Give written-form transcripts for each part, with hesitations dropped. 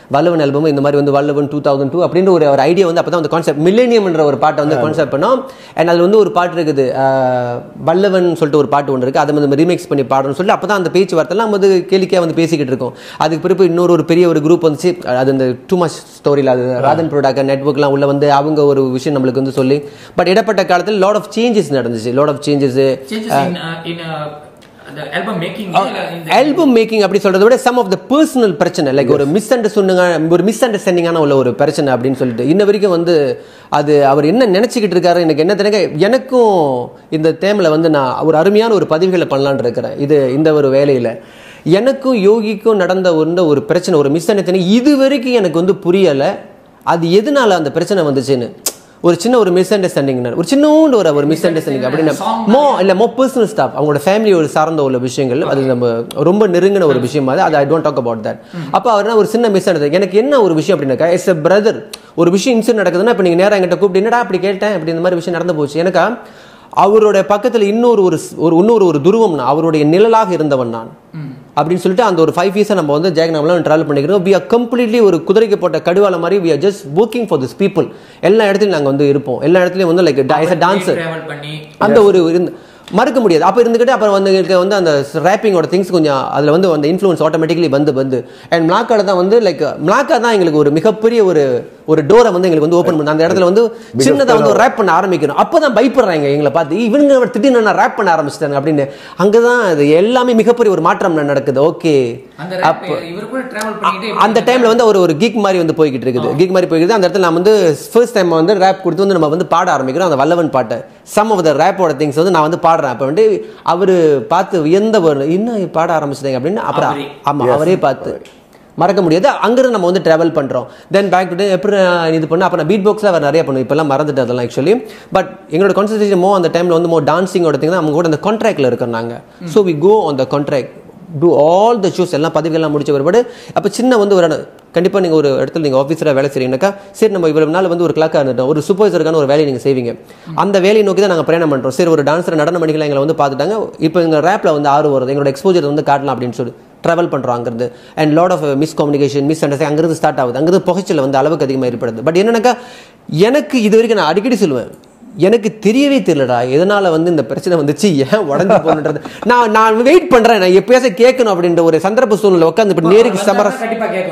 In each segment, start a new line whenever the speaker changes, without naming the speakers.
வல்லவன் album இந்த மாதிரி வந்து வல்லவன் 2002 அப்படின்ற ஒரு ஐடியா வந்து அப்போ தான் அந்த கான்செப்ட் மில்லேனியம்ன்ற ஒரு பாட்டை வந்து கான்செப்ட் பண்ணோம். அண்ட் அதில் வந்து ஒரு பாட்டு இருக்குது வல்லவன் சொல்லிட்டு ஒரு பாட்டு ஒன்று இருக்குது, அதை வந்து ரீமேக்ஸ் பண்ணி பாடணும்னு சொல்லிட்டு அப்போ தான் அந்த பேச்சுவார்த்தைலாம் நம்ம வந்து கேளிக்கையாக வந்து பேசிக்கிட்டு இருக்கோம். அதுக்கு பிறகு இன்னொரு பெரிய ஒரு குரூப் வந்துச்சு, அது அந்த டூ மச் ஸ்டோரியில் அது ராதன் ப்ரோடாக்ட் நெட்வொர்க்லாம் உள்ள வந்து அவங்க ஒரு விஷயம் நம்மளுக்கு வந்து சொல்லி பட் இடப்பட்ட காலத்தில் லாட் ஆஃப் சேஞ்சஸ் நடந்துச்சு. Lot of changes album making அப்படி சொல்றதை விட சம் ஆஃப் த பர்சனல் பிரச்சனை லைக் ஒரு மிஸ் அண்டர்ஸ்டாண்டிங்கான உள்ள ஒரு பிரச்சனை அப்படின்னு சொல்லிட்டு இன்ன வரைக்கும் வந்து அது அவர் என்ன நினைச்சுக்கிட்டு இருக்காரு எனக்கு என்ன தெரியுங்க. எனக்கும் இந்த தேமில் வந்து நான் ஒரு அருமையான ஒரு பதிவுகளை பண்ணலான்னு இருக்கிறேன். இது இந்த ஒரு வேலையில் எனக்கும் யோகிக்கும் நடந்த ஒரு பிரச்சனை, ஒரு மிஸ் அண்டர்ஸ்டாண்டிங் இது வரைக்கும் எனக்கு வந்து புரியலை. அது எதனால அந்த பிரச்சனை வந்துச்சுன்னு ஒரு சின்ன ஒரு மிஸ் அண்டர்ஸ்டாண்டிங், ஒரு சின்னோண்டு ஒரு மிஸ் அண்டர்ஸ்டாண்டிங் அப்படின்னு மோ பர்சனல் ஸ்டாஃப் அவங்களோட ஃபேமிலி ஒரு சார்ந்த உள்ள விஷயங்கள், அது நம்ம ரொம்ப நெருங்கின ஒரு விஷயம் அது I don't talk about that. அப்போ அவர் ஒரு சின்ன மிஸ் அண்டர்ஸ்டாண்டிங். எனக்கு என்ன ஒரு விஷயம் அப்படின்னாக்கா எஸ் எ பிரதர் ஒரு விஷயம் இன்சிடென்ட் நடக்குதுன்னா இப்போ நீங்கள் நேராக என்கிட்ட கூப்பிட்டு என்னடா அப்படி கேட்டேன் அப்படி இந்த மாதிரி விஷயம் நடந்து போச்சு. எனக்கா அவருடைய பக்கத்தில் இன்னொரு துருவம் அவருடைய நிழலாக இருந்தவன் நான் அப்படின்னு சொல்லிட்டு அந்த ஒரு 5 இயர்ஸை நம்ம வந்து ஜெயகநாமலாம் ட்ராவல் பண்ணிக்கிறோம். வி ஆர் கம்ப்ளீட்லி ஒரு குதிரைக்கு போட்ட கடுவால மாதிரி we are just working for this people. எல்லா இடத்துலையும் நாங்கள் வந்து இருப்போம், எல்லா இடத்துலையும் வந்து லைக் டான்ஸர் அந்த ஒரு மறுக்க முடியாது. அப்போ இருந்துக்கிட்டு அப்புறம் வந்து அந்த ரேப்பிங்கோட திங்ஸ் கொஞ்சம் அதில் வந்து அந்த இன்ஃப்ளூயன்ஸ் ஆட்டோமேட்டிக்கலி வந்து அண்ட் மிளாக்காட தான் வந்து லைக் மிளாக்கா தான் எங்களுக்கு ஒரு மிகப்பெரிய ஒரு டோரை வந்து எங்களுக்கு வந்து ஓப்பன் பண்ண அந்த இடத்துல வந்து சின்னதாக வந்து ரேப் பண்ண ஆரம்பிக்கணும். அப்போ தான் பயப்படுறாங்க எங்களை பார்த்து, இவங்க திடீர்னு நான் ரேப் பண்ண ஆரம்பிச்சிட்டாங்க அப்படின்னு. அங்கே தான் அது எல்லாமே மிகப்பெரிய ஒரு மாற்றம் நடக்குது. ஓகே அப்போ அந்த டைமில் வந்து ஒரு கீக் மாதிரி வந்து போய்கிட்டு இருக்குது. அந்த இடத்துல நான் வந்து ஃபர்ஸ்ட் டைம் வந்து ரேப் கொடுத்து வந்து நம்ம வந்து பாட ஆரம்பிக்கிறோம் அந்த வல்லவன் பாட்டை. சம் ஆஃப் த ரேப்போட திங்ஸ் வந்து நான் வந்து பாடுறேன். அப்போ வந்து அவர் பார்த்து இன்னும் பாட ஆரம்பிச்சிட்டாங்க அப்படின்னு அப்புறம் ஆமாம் அவரே பார்த்து மறக்க முடியாது. அங்கிருந்து நம்ம வந்து ட்ராவல் பண்ணுறோம். தென் பேக் டு எப்படி இது பண்ண அப்போ நான் பீட் பாக்ஸில் அவர் நிறைய பண்ணுவோம். இப்போல்லாம் மறந்துட்டு அதெல்லாம் ஆக்சுவலி. பட் எங்களோட கான்சன்ட்ரேஷன் அந்த டைமில் வந்து டான்ஸிங்கோட திங் தான் அவங்க கூட அந்த கான்ட்ராக்டில் இருக்கோம் நாங்கள். So we go on the contract to all the ஷூஸ் எல்லாம் பதிவுகள்லாம் முடிச்ச பிற்பாடு அப்போ சின்ன வந்து ஒரு கண்டிப்பாக நீங்கள் ஒரு இடத்துல நீங்கள் ஆஃபீஸராக வேலை செய்றீங்கன்னாக்கா சரி நம்ம இவ்வளவு நாள் வந்து ஒரு கிளாக்காக இருந்துட்டோம், ஒரு சூப்பர்வைசருக்கான ஒரு வேலையை நீங்கள் செய்வீங்க. அந்த வேலையை நோக்கி தான் நாங்கள் பிரயாணம் பண்ணுறோம். சரி ஒரு டான்ஸர் நடன மணிகளை எங்களை வந்து பார்த்துட்டாங்க, இப்போ எங்கள் ரேப்பில் வந்து வருது, எங்களோட எக்ஸ்போஜர் வந்து காட்டலாம் அப்படின்னு சொல்லி ட்ராவல் பண்ணுறோம் அங்கிருந்து. And lot of miscommunication misunderstanding அங்கிருந்து ஸ்டார்ட் ஆகுது. அங்கிருந்து புகைச்சல் வந்து அளவுக்கு அதிகமாக ஏற்படுது. பட் என்னன்னாக்கா எனக்கு இது வரைக்கும் நான் அடிக்கடி சொல்லுவேன், எனக்கு தெரியவே தெரியலடா எதனால வந்து இந்த பிரச்சனை வந்துச்சு, ஏன் உடஞ்சு போகணுன்றது. நான் வெயிட் பண்ணுறேன், நான் எப்பயாச்சும் கேட்கணும் அப்படின்ற ஒரு சந்தர்ப்ப சூழ்நிலை உட்காந்து இப்போ நேருக்கு சமரஸ்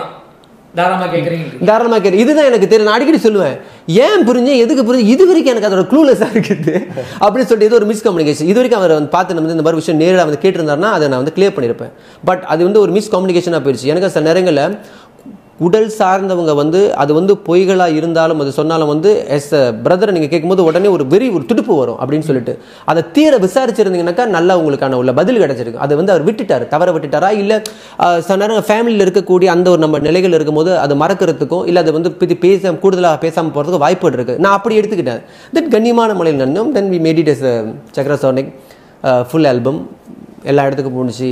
தாராளமாக கேட்க இதுதான் எனக்கு தெரியும். நான் அடிக்கடி சொல்லுவேன் ஏன் புரிஞ்சேன் எதுக்கு புரிஞ்சு இது வரைக்கும் எனக்கு அதோட க்ளூலெஸ்ஸாக இருக்குது அப்படின்னு சொல்லிட்டு ஏதோ ஒரு மிஸ்கம்யூனிகேஷன். இது வரைக்கும் அவர் வந்து பார்த்து வந்து இந்த மாதிரி விஷயம் நேரில் வந்து கேட்டிருந்தாருன்னா அதை நான் வந்து கிளியர் பண்ணியிருப்பேன். பட் அது வந்து ஒரு மிஸ்கம்யூனிகேஷனாக போயிடுச்சு. எனக்கு சில நேரங்களில் உடல் சார்ந்தவங்க வந்து அது வந்து பொய்களாக இருந்தாலும் அது சொன்னாலும் வந்து எஸ் பிரதரை நீங்கள் கேட்கும்போது உடனே ஒரு துடுப்பு வரும் அப்படின்னு சொல்லிட்டு அதை தீர விசாரிச்சிருந்தீங்கன்னாக்கா நல்லா உங்களுக்கான உள்ள பதில் கிடைச்சிருக்கு. அதை வந்து அவர் தவற விட்டுட்டாரா இல்லை சில நேரம் ஃபேமிலியில் இருக்கக்கூடிய அந்த ஒரு நம்ம நிலைகள் இருக்கும்போது அது மறக்கிறதுக்கும் இல்லை அதை வந்து கூடுதலாக பேசாமல் போகிறதுக்கு வாய்ப்பு இருக்குது. நான் அப்படி எடுத்துக்கிட்டேன். தென் கண்ணியமான முறையில் நன்னும் then we made it as ChakraSonic full album எல்லா இடத்துக்கும் போணுச்சு.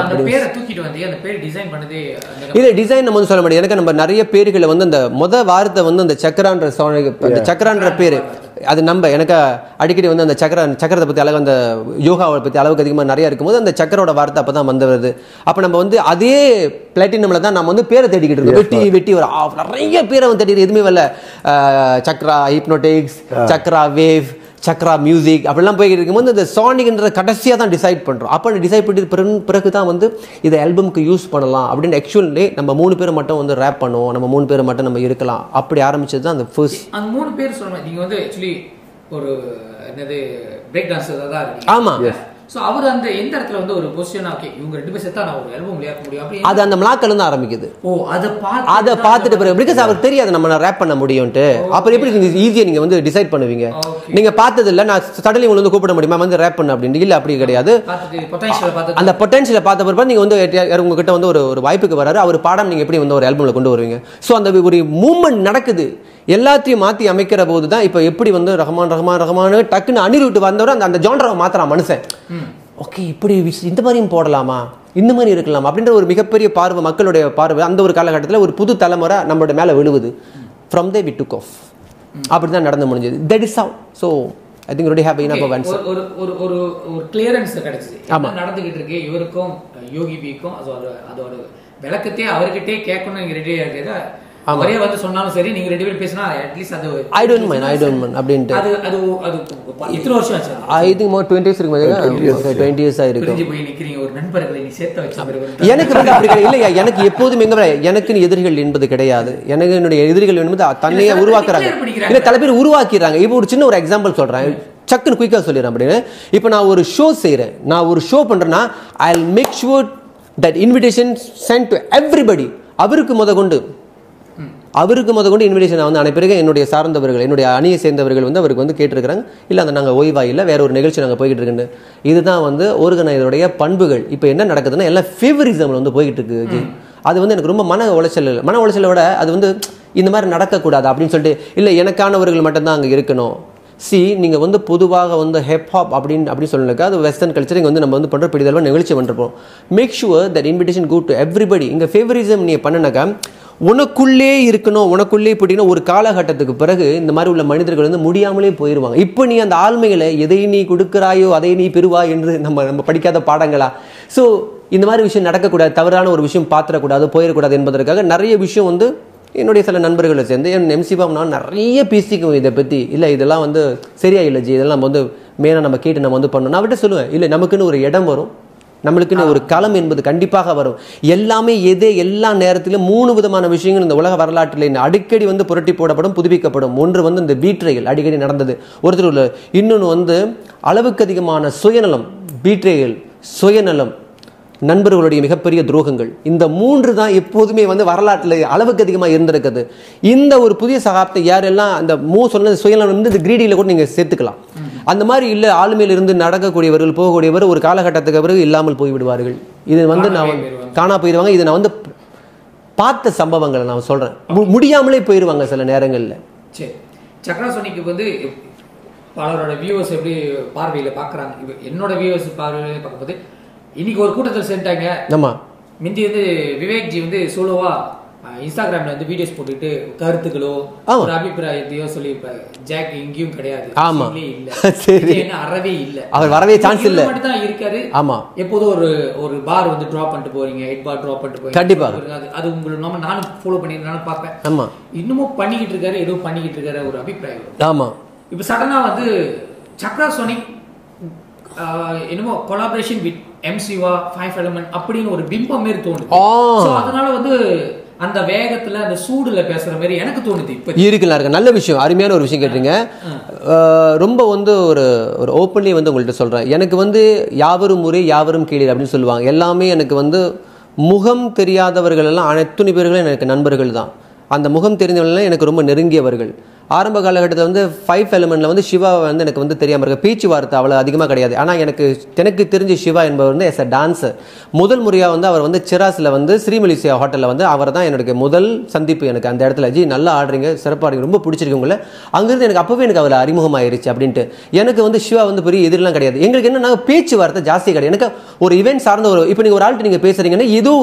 இது டிசைன் நம்ம வந்து சொல்ல முடியாது. எனக்கு நம்ம நிறைய பேர்களை வந்து அந்த வார்த்தை வந்து அந்த சக்கரான்ற பேர் அது எனக்கு அடிக்கடி வந்து அந்த சக்கரத்தை பற்றி அளவு அந்த யோகாவை பற்றி அளவுக்கு அதிகமாக நிறைய இருக்கும்போது அந்த சக்கரோட வார்த்தை அப்போ தான் வந்து வருது. அப்போ நம்ம வந்து அதே பிளாட்டினமில் தான் நம்ம வந்து பேரை தேடிக்கிட்டு இருக்கோம். வெட்டி நிறைய பேரை வந்து தேடி எதுவுமே வரல. Chakra hypnotics, Chakra wave, Chakra music அப்படிலாம் போய்கிட்டு இருக்கும்போது இந்த சானிக்ன்ற கடைசியாக தான் டிசைட் பண்ணுறோம். அப்போ டிசைட் பண்ணிட்டு பிறகு தான் வந்து இதை ஆல்பமுக்கு யூஸ் பண்ணலாம் அப்படின்னு ஆக்சுவலி நம்ம 3 பேர் மட்டும் வந்து ரேப் பண்ணுவோம், நம்ம 3 பேர் மட்டும் நம்ம இருக்கலாம் அப்படி ஆரம்பிச்சது தான் அந்த ஃபர்ஸ்ட். அந்த 3 பேர் சொல்லுவாங்க நீங்கள் வந்து ஆக்சுவலி ஒரு என்னது பிரேக் டான்ஸர் தான் இருக்கு. ஆமாம். ஸோ அவர் அந்த எந்த இடத்துல வந்து ஒரு பொசிஷனாக ஓகே இவங்க 2 பேர் சேர்த்தா நான் ஒரு ஆல்பம் விளையாட முடியும் அப்படி அது அந்த மிளாக்கல் தான் ஆரம்பிக்குது. அதை பார்த்துட்டு பிறகு பிகாஸ் அவர் தெரியாது நம்ம ரேப் பண்ண முடியும்ட்டு. அப்புறம் எப்படி நீங்கள் ஈஸியாக நீங்கள் வந்து டிசைட் பண்ணுவீங்க. நீங்கள் பார்த்தது இல்லை நான் சடன்லி உங்களுக்கு வந்து கூப்பிட முடியுமா வந்து ரேப் பண்ண அப்படின்னு இல்லை அப்படி கிடையாது. அந்த பொட்டன்ஷியலை பார்த்த பிறகு நீங்கள் வந்து உங்ககிட்ட வந்து ஒரு வாய்ப்புக்கு வராரு, அவர் பாடம் நீங்கள் எப்படி வந்து ஒரு ஆல்பமில் கொண்டு வருவீங்க. ஸோ அந்த ஒரு மூவ்மெண்ட் நடக்குது. எல்லாத்தையும் மாற்றி அமைக்கிற போது தான் இப்போ எப்படி வந்து ரஹ்மான் டக்குன்னு அனிருட்டு வந்தவரை அந்த ஜான்ராவை மாத்திரம் மனுஷன் ஓகே இப்படி இந்த மாதிரியும் போடலாமா இந்த மாதிரி இருக்கலாமா அப்படின்ற ஒரு மிகப்பெரிய பார்வை மக்களுடைய பார்வை அந்த ஒரு காலகட்டத்தில் ஒரு புது தலைமுறை நம்மளோட மேலே விழுவுது. From there we took off அப்படி தான் நடந்து முடிஞ்சது. That is how. So I think already have enough of answer. ஒரு கிளியரன்ஸ் கிடைச்சது. ஆமா நடந்துகிட்டு இருக்கு இவருக்கும் யோகி பிக்கும் அதோட
விளக்கத்தையே அவர்கிட்டே கேட்கணும் நீங்க ரெடியா இருக்கா அவரே வந்து சொன்னாலும் சரி நீங்க ரெண்டு பேரும் பேசினா அட்லீஸ்ட் அது
ஐ டோன்ட் மைண்ட் அப்படின்ட்டு
அது அது அது இத்தனை வருஷம் ஆச்சு
ஐ திங்க் மோர் 20 இயர்ஸ் இருக்கு 20 இயர்ஸ் ஆயிருக்கு
பிரிஞ்சு போய் நிக்கிறீங்க ஒரு நண்பர்களை நீ சேர்த்து வச்ச பிறகு
எனக்கு வந்து அப்படி கிடையாது இல்லையா எனக்கு எப்போதும் எங்க எனக்கு எதிரிகள் என்பது கிடையாது எனக்கு என்னுடைய எதிரிகள் என்பது தன்னையே உருவாக்குறாங்க இல்ல பல பேர் உருவாக்கிறாங்க இப்போ ஒரு சின்ன ஒரு எக்ஸாம்பிள் சொல்றேன் சக்குன்னு குயிக்காக சொல்லிடுறேன் அப்படின்னு இப்போ நான் ஒரு ஷோ செய்கிறேன் நான் ஒரு ஷோ பண்ணுறேன்னா I will make sure that invitation sent to everybody அவருக்கு முத கொண்டு இன்விடேஷன் நான் வந்து அனுப்பியிருக்கேன் என்னுடைய சார்ந்தவர்கள் என்னுடைய அணியை சேர்ந்தவர்கள் வந்து அவருக்கு வந்து கேட்டிருக்கிறாங்க இல்லை அந்த நாங்கள் ஓய்வா இல்லை வேற ஒரு நிகழ்ச்சி நாங்கள் போய்கிட்டு இருக்குன்னு இதுதான் வந்து ஆர்கனைசருடைய பண்புகள் இப்போ என்ன நடக்குதுன்னா எல்லாம் ஃபேவரிசம் வந்து போய்கிட்டு இருக்கு அது வந்து எனக்கு ரொம்ப மன உளைச்சலோட அது வந்து இந்த மாதிரி நடக்கக்கூடாது அப்படின்னு சொல்லிட்டு இல்லை எனக்கானவர்கள் மட்டும்தான் அங்கே இருக்கணும் நீங்கள் வந்து பொதுவாக வந்து ஹிப்ஹாப் அப்படின்னு சொல்லினாக்கா அது வெஸ்டர்ன் கல்ச்சர் இங்கே வந்து நம்ம வந்து பண்ணுற பெரிதளவு நிகழ்ச்சி பண்ணிருப்போம் make sure that invitation go to everybody இங்கே ஃபேவரிசம் நீ பண்ணினாக்கா உனக்குள்ளே இருக்கணும் உனக்குள்ளே போட்டிங்கன்னா ஒரு காலகட்டத்துக்கு பிறகு இந்த மாதிரி உள்ள மனிதர்கள் வந்து முடியாமலே போயிடுவாங்க இப்போ நீ அந்த ஆளுமைகளை எதை நீ கொடுக்குறாயோ அதை நீ பெறுவா என்று நம்ம படிக்காத பாடங்களா ஸோ இந்த மாதிரி விஷயம் நடக்கக்கூடாது தவறான ஒரு விஷயம் பாத்திரக்கூடாது போயிடக்கூடாது என்பதற்காக நிறைய விஷயம் வந்து என்னுடைய சில நண்பர்களை சேர்ந்து என் எம்சிபாம் நான் நிறைய பேசிக்குவோம் இதை பற்றி இல்லை இதெல்லாம் வந்து சரியா இல்லை ஜி இதெல்லாம் நம்ம வந்து மேலாக நம்ம கேட்டு நம்ம வந்து பண்ணணும் நான் விட்டு சொல்லுவேன் இல்லை நமக்குன்னு ஒரு இடம் வரும் நம்மளுக்குன்னு ஒரு களம் என்பது கண்டிப்பாக வரும் எல்லாமே எல்லா நேரத்திலும் 3 விதமான விஷயங்கள் இந்த உலக வரலாற்றில் அடிக்கடி வந்து புரட்டி போடப்படும் புதுப்பிக்கப்படும் ஒன்று வந்து இந்த பீட்ரைகள் அடிக்கடி நடந்தது ஒருத்தர் உள்ள இன்னொன்று வந்து அளவுக்கு அதிகமான சுயநலம் பீட்ரைகள் சுயநலம் நண்பர்களுடைய மிகப்பெரிய துரோகங்கள் இந்த 3 தான் எப்போதுமே வந்து வரலாற்றில் அளவுக்கு அதிகமாக இருந்திருக்குது இந்த ஒரு புதிய சகாப்தத்தை யாரெல்லாம் அந்த சொன்னது சுயநலம் வந்து இந்த கிரீடியில் கூட நீங்கள் சேர்த்துக்கலாம் அந்த மாதிரி இல்லை ஆளுமையில் இருந்து நடக்கக்கூடியவர்கள் போகக்கூடியவர் ஒரு காலகட்டத்துக்கு பிறகு இல்லாமல் போய்விடுவார்கள் இது வந்து நான் காணா போயிடுவாங்க இதை நான் வந்து பார்த்த சம்பவங்களை நான் சொல்கிறேன் முடியாமலே போயிடுவாங்க சில நேரங்களில்
சரி சக்ராசோனிக்கு வந்து பலரோட வியூவர்ஸ் எப்படி பார்வையில் பார்க்குறாங்க என்னோட வியூவர்ஸ் பார்வையில் பார்க்கும்போது இன்னைக்கு ஒரு கூட்டத்தில் சேர்ந்துட்டாங்க
ஆமா
மிந்தி வந்து விவேக்ஜி வந்து சோலோவா இன்ஸ்டாகிராம்ல வந்து வீடியோஸ் போட்டுட்டு கருத்துக்களோ ஒரு அபிப்பிராயத்தையோ சொல்லி ஜாக் எங்கேயும் கிடையாது
ஆமா
இல்ல என்ன அறவே இல்ல
அவர் வரவே சான்ஸ் இல்ல
மட்டும் தான் இருக்காரு ஆமா எப்போதும் ஒரு பார் வந்து டிராப் பண்ணிட்டு போறீங்க 8 பார் டிராப் பண்ணிட்டு போறீங்க
கண்டிப்பா
அது உங்களுக்கு நம்ம நானும் ஃபாலோ பண்ணிருந்தாலும் பார்ப்பேன்
ஆமா இன்னமும்
பண்ணிக்கிட்டு இருக்காரு ஏதோ பண்ணிக்கிட்டு இருக்காரு ஒரு அபிப்பிராயம் ஆமா
இப்போ
சடனா வந்து சக்ராசோனிக் என்னமோ கொலாபரேஷன் வித் எம்சிவா 5 எலிமெண்ட் அப்படின்னு ஒரு பிம்பம் மாதிரி தோணுது சோ அதனால வந்து அந்த வேகத்துல அந்த சூடுல பேசுற மாதிரி எனக்கு தோணுது இப்ப
இருக்குல்ல நல்ல விஷயம் அருமையான ஒரு விஷயம் கேட்டீங்க ரொம்ப வந்து ஒரு ஓப்பன்லி வந்து உங்கள்கிட்ட சொல்றேன் எனக்கு வந்து யாவரும் முறை யாவரும் கேளீர் அப்படின்னு சொல்லுவாங்க எல்லாமே எனக்கு வந்து முகம் தெரியாதவர்கள் எல்லாம் அனைத்து பேர்களும் எனக்கு நண்பர்கள் தான் அந்த முகம் தெரிந்தவர்கள் எனக்கு ரொம்ப நெருங்கியவர்கள் ஆரம்ப காலகட்டத்தில் வந்து 5 எலிமெண்ட்ல வந்து சிவா வந்து எனக்கு வந்து தெரியாமல் இருக்க பேச்சு வார்த்தை அவ்வளோ அதிகமாக கிடையாது ஆனால் எனக்கு தெரிஞ்ச சிவா என்பவர் வந்து எஸ் அ டான்ஸர் முதல் முறையாக வந்து அவர் வந்து சிராஸில் வந்து ஸ்ரீமலிசியா ஹோட்டலில் வந்து அவர் தான் என்னுடைய முதல் சந்திப்பு எனக்கு அந்த இடத்துல ஜி நல்லா ஆடுறீங்க சிறப்பாக ஆடுறீங்க ரொம்ப பிடிச்சிருக்கு உங்களை அங்கிருந்து எனக்கு அப்போவே எனக்கு அவர் அறிமுகமாயிருச்சு அப்படின்ட்டு எனக்கு வந்து சிவா வந்து பெரிய எதிரெல்லாம் கிடையாது எங்களுக்கு என்னன்னா பேச்சு வார்த்தை ஜாஸ்தி கிடையாது எனக்கு ஒரு இவெண்ட் சார்ந்த ஒரு இப்போ நீங்கள் ஒரு ஆள்கிட்ட நீங்கள் பேசுறீங்கன்னா ஏதோ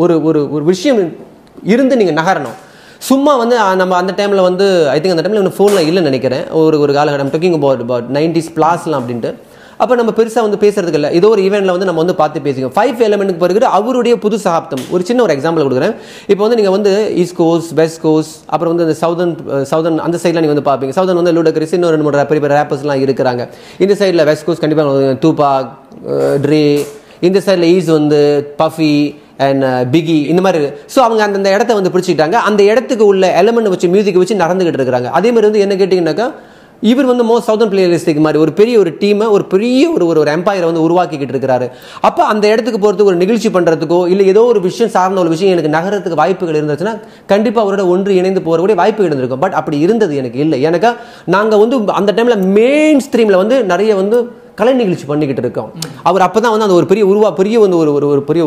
ஒரு விஷயம் இருந்து நீங்கள் நகரணும் சும்மா வந்து நம்ம அந்த டைமில் வந்து ஐ திங்க் அந்த டைமில் ஃபோனில் இல்லைன்னு நினைக்கிறேன் ஒரு காலகட்டம் டாக்கிங் அபவுட் 90s ப்ளாஸ்லாம் அப்படின்ட்டு அப்போ நம்ம பெருசாக வந்து பேசுறதுக்கு இல்லை ஏதோ ஒரு ஈவெண்ட்டில் வந்து நம்ம வந்து பார்த்து பேசிக்கோம் 5 எலிமெண்ட்டுக்கு பிறகு அவருடைய புது சகாப்தம் ஒரு சின்ன ஒரு எக்ஸாம்பிள் கொடுக்குறேன் இப்போ வந்து நீங்கள் வந்து ஈஸ்ட் கோஸ்ட் வெஸ்ட் கோஸ்ட் அப்புறம் வந்து அந்த சவுதர்ன் அந்த சைடில் நீங்கள் வந்து பார்ப்பீங்க சவுதர்ன் வந்து லூடக்ரிஸ் இன்னும் 2-3 பெரிய ரேப்பர்ஸ்லாம் இருக்கிறாங்க இந்த சைடில் வெஸ்ட் கோஸ்ட் கண்டிப்பாக டூபாக் ட்ரே இந்த சைடில் ஈஸ்ட் வந்து பஃபி அண்ட் பிகி இந்த மாதிரி ஸோ அவங்க அந்த இடத்த வந்து பிடிச்சிக்கிட்டாங்க அந்த இடத்துக்கு உள்ள எலமெண்ட் வச்சு மியூசிக் வச்சு நடந்துகிட்டு இருக்கிறாங்க அதே மாதிரி வந்து என்ன கேட்டிங்கன்னாக்கா இவர் வந்து சவுதர்ன் பிளேலிஸ்டுக்கு மாதிரி ஒரு பெரிய ஒரு டீமை ஒரு பெரிய ஒரு எம்பையரை வந்து உருவாக்கிக்கிட்டு இருக்கிறாரு அப்போ அந்த இடத்துக்கு போகிறதுக்கு ஒரு நிகழ்ச்சி பண்ணுறதுக்கோ இல்லை ஏதோ ஒரு விஷயம் சார்ந்த ஒரு விஷயம் எனக்கு நகரத்துக்கு வாய்ப்புகள் இருந்துச்சுன்னா கண்டிப்பாக அவரோட ஒன்று இணைந்து போகிறக்கூடிய வாய்ப்புகள் இருந்திருக்கும் பட் அப்படி இருந்தது எனக்கு இல்லை எனக்கு நாங்கள் வந்து அந்த டைமில் மெயின் ஸ்ட்ரீமில் வந்து நிறைய வந்து கலை நிகழ்ச்சி பண்ணிக்கிட்டு இருக்கோம் அவர் அப்பதான் வந்து அந்த ஒரு பெரிய வந்து ஒரு பெரிய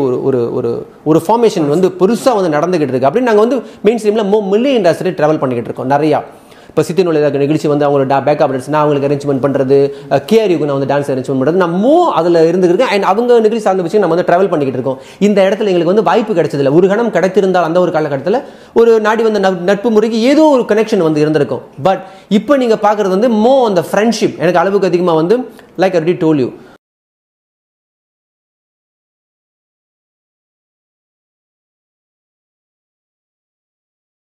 ஒரு ஃபார்மேஷன் வந்து பெருசாக வந்து நடந்துகிட்டு இருக்கு அப்படின்னு நாங்கள் வந்து மெயின் ஸ்ட்ரீமில் மில்லியன் இண்டஸ்ட்ரி ட்ராவல் பண்ணிக்கிட்டு இருக்கோம் நிறையா இப்போ சித்தினுள்ள நிகழ்ச்சி வந்து அவங்களோட பேக்கப் டான்ஸ் நான் அவங்களுக்கு அரேஞ்ச்மெண்ட் பண்ணுறது கேஆர்யூக்கு நான் வந்து டான்ஸ் அரேஞ்ச்மெண்ட் பண்ணுறது நம்ம அதில் இருந்துருக்கேன் அண்ட் அவங்க நிகழ்ச்சி சார்ந்த விஷயம் நம்ம வந்து ட்ராவல் பண்ணிக்கிட்டு இருக்கோம் இந்த இடத்துல எங்களுக்கு வந்து வாய்ப்பு கிடைச்சதில்லை ஒரு கணம் கிடைத்திருந்தால் அந்த ஒரு காலகட்டத்தில் ஒரு நாடி வந்த நட்பு முறைக்கு ஏதோ ஒரு கனெக்ஷன் வந்து இருந்திருக்கும் பட் இப்போ நீங்கள் பார்க்குறது வந்து அந்த ஃப்ரெண்ட்ஷிப் எனக்கு அளவுக்கு அதிகமாக வந்து like I already told you